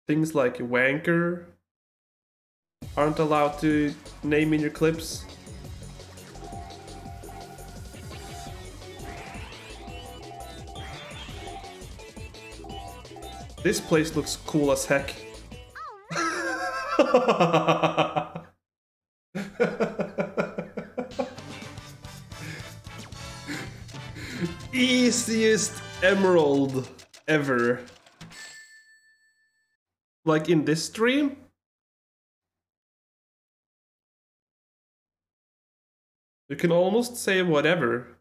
things like wanker aren't allowed to name in your clips. This place looks cool as heck. Easiest emerald ever. Like in this stream? You can almost say whatever.